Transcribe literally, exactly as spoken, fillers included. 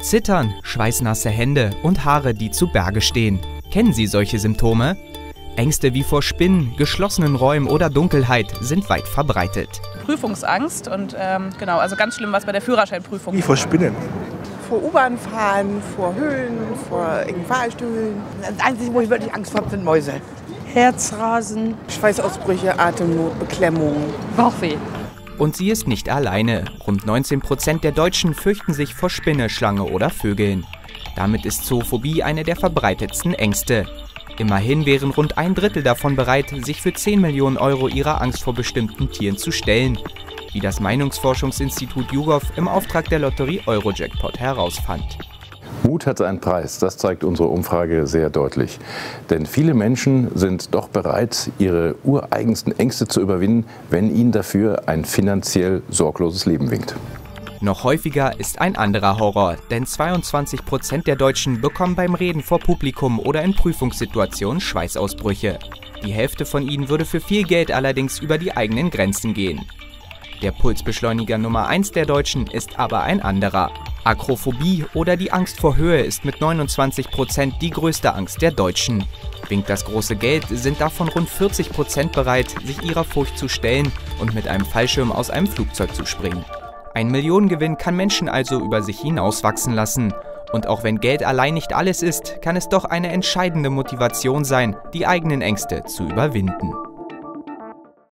Zittern, schweißnasse Hände und Haare, die zu Berge stehen. Kennen Sie solche Symptome? Ängste wie vor Spinnen, geschlossenen Räumen oder Dunkelheit sind weit verbreitet. Prüfungsangst und ähm, genau, also ganz schlimm was bei der Führerscheinprüfung. Wie vor Spinnen. Vor U-Bahn fahren, vor Höhlen, vor irgendwelchen Fahrstühlen. Das Einzige, wo ich wirklich Angst habe, sind Mäuse. Herzrasen, Schweißausbrüche, Atemnot, Beklemmung. Bauchweh. Und sie ist nicht alleine. Rund neunzehn Prozent der Deutschen fürchten sich vor Spinne, Schlange oder Vögeln. Damit ist Zoophobie eine der verbreitetsten Ängste. Immerhin wären rund ein Drittel davon bereit, sich für zehn Millionen Euro ihrer Angst vor bestimmten Tieren zu stellen, wie das Meinungsforschungsinstitut YouGov im Auftrag der Lotterie Eurojackpot herausfand. Mut hat seinen Preis, das zeigt unsere Umfrage sehr deutlich. Denn viele Menschen sind doch bereit, ihre ureigensten Ängste zu überwinden, wenn ihnen dafür ein finanziell sorgloses Leben winkt. Noch häufiger ist ein anderer Horror, denn zweiundzwanzig Prozent der Deutschen bekommen beim Reden vor Publikum oder in Prüfungssituationen Schweißausbrüche. Die Hälfte von ihnen würde für viel Geld allerdings über die eigenen Grenzen gehen. Der Pulsbeschleuniger Nummer eins der Deutschen ist aber ein anderer. Akrophobie oder die Angst vor Höhe ist mit neunundzwanzig Prozent die größte Angst der Deutschen. Winkt das große Geld, sind davon rund vierzig Prozent bereit, sich ihrer Furcht zu stellen und mit einem Fallschirm aus einem Flugzeug zu springen. Ein Millionengewinn kann Menschen also über sich hinauswachsen lassen. Und auch wenn Geld allein nicht alles ist, kann es doch eine entscheidende Motivation sein, die eigenen Ängste zu überwinden.